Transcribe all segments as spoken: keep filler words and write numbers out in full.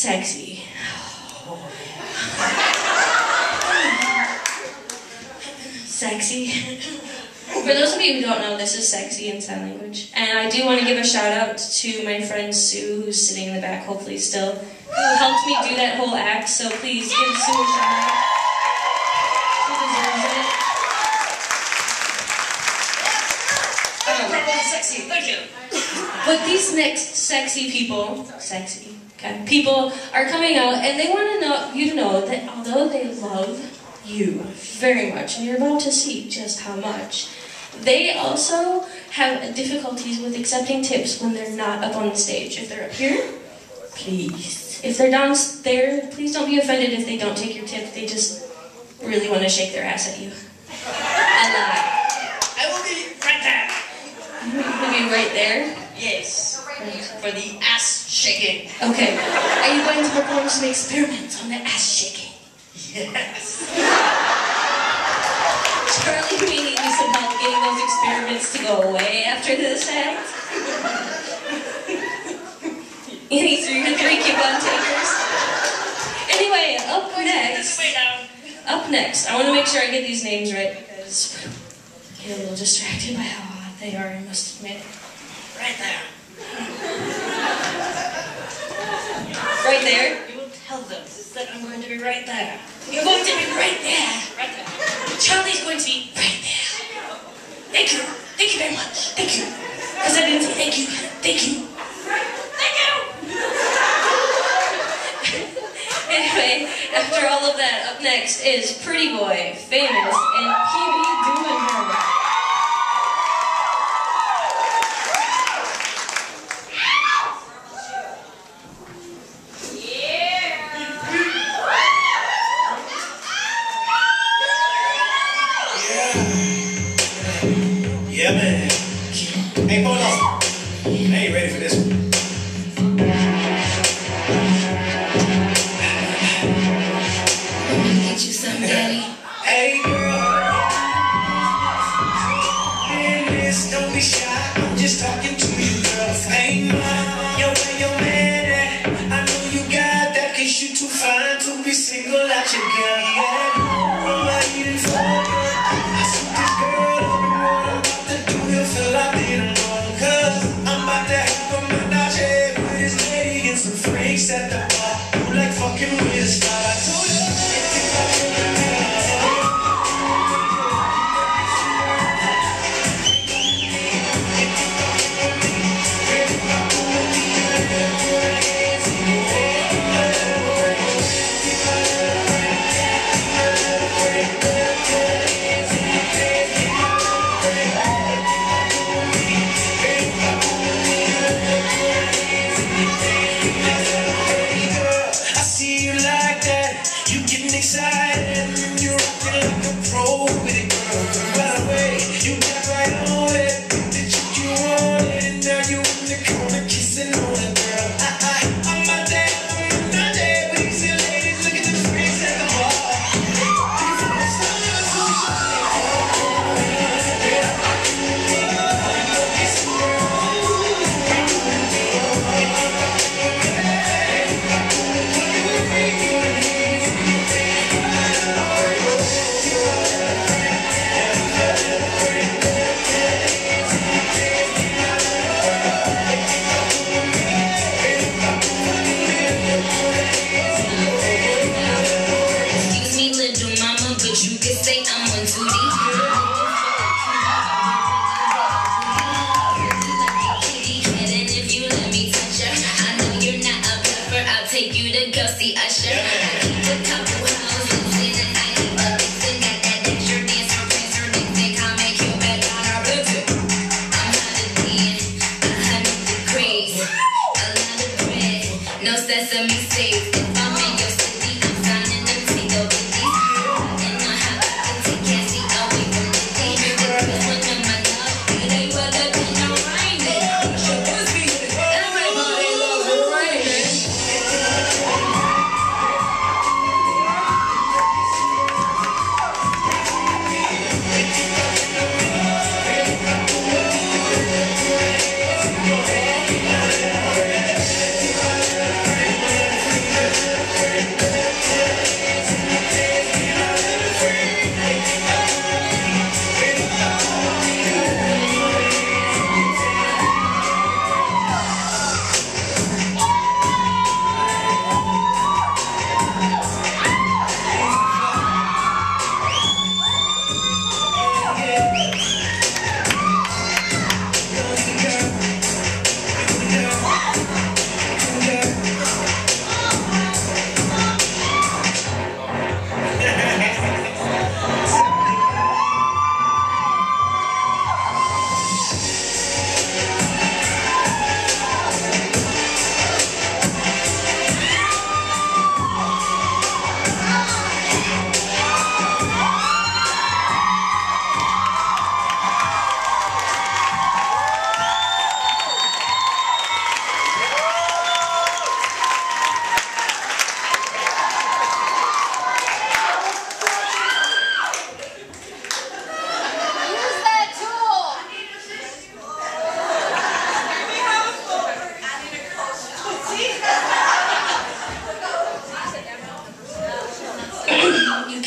Sexy. Sexy. For those of you who don't know, this is sexy in sign language. And I do want to give a shout out to my friend Sue, who's sitting in the back, hopefully still, who helped me do that whole act, so please give Sue a shout out. She deserves it. Um, sexy, thank you. but these next sexy people, sexy, okay, people are coming out, and they want to know you to know that although they love you very much, and you're about to see just how much, they also have difficulties with accepting tips when they're not up on the stage. If they're up here, please. If they're down there, please don't be offended if they don't take your tip. They just really want to shake their ass at you. A lot. I will be right there. You'll be right there? Yes. For the ass shaking. Okay. Are you going to perform some experiments on the ass shaking? Yes. Charlie, we need you some help getting those experiments to go away after this act. Any three to three coupon takers? Anyway, up next. Up next, I want to make sure I get these names right because I get a little distracted by how hot they are, I must admit. Right there. Right there? You will tell them that I'm going to be right there. You're going to be right there. Right there. Charlie's going to be right there. Thank you. Thank you very much. Thank you. Because I didn't say thank you. Thank you. Thank you. Anyway, after all of that, up next is Pretty Boy, Famous, and P B Doing Her. Yeah, man. Hey, hold on. I ain't ready for this one. Get you some, daddy. Hey, girl. Man, this, don't be shy. I'm just talking to you, girl. Hey, man. Yo, where your man at? I know you got that, cause you too fine to be single out your girl. Yeah, I'm not eating for you. I see this girl on the road. Feel like they don't know, cause I'm about to have a menage with his lady and some freaks at the bar who like fucking with a star. I told her, excited, you're rocking like a pro with it, girl. By the way, you got right on it, the chick you wanted, and now you in the corner kissing on it, girl. I, I, I'm out there, I'm not there, but these ladies look at the freaks at the bar. Looking for the stars, so we should take you to go see Usher. I keep a couple houses in the night. But they got that dancer, dancer, prancer, they call me Cupid on our boots. I'm hot again, a hundred degrees, a lot of bread, no sesame seeds. If I'm in your city, I'm signing them Tigo biddies. And I have to take Cassie away from the D. The girls one of my love, they would have been no rhyming. Everybody loves a rhyming.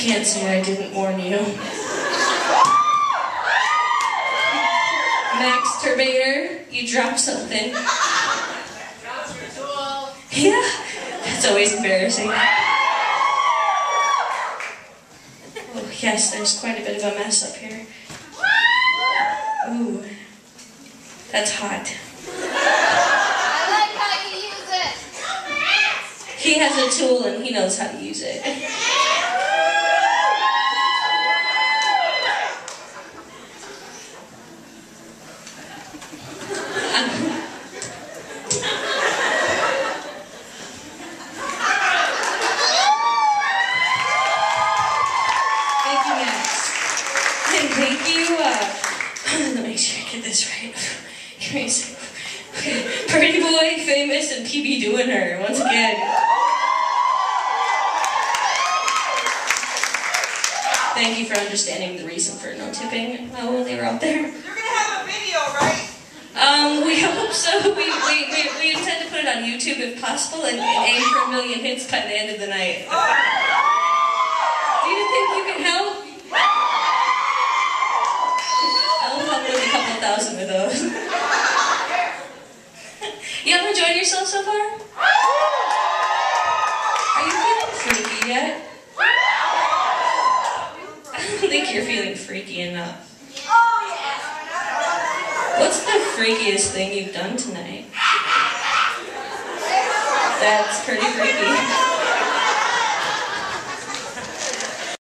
can't say I didn't warn you. Max Turbator, you dropped something. Yeah, that's always embarrassing. Oh yes, there's quite a bit of a mess up here. Ooh, that's hot. I like how you use it. He has a tool and he knows how to use it. Thank you, uh, let me make sure I get this right. Give me a second. Okay. Pretty Boy, Famous, and P B Doing Her, once again. Thank you for understanding the reason for no tipping uh, while they were out there. You're gonna have a video, right? Um, we hope so. We, we, we, we intend to put it on YouTube if possible and, and aim for a million hits by the end of the night. Do you think you can help? With a couple thousand of those. You ever enjoyed yourself so far? Are you feeling freaky yet? I don't think you're feeling freaky enough. What's the freakiest thing you've done tonight? That's pretty freaky.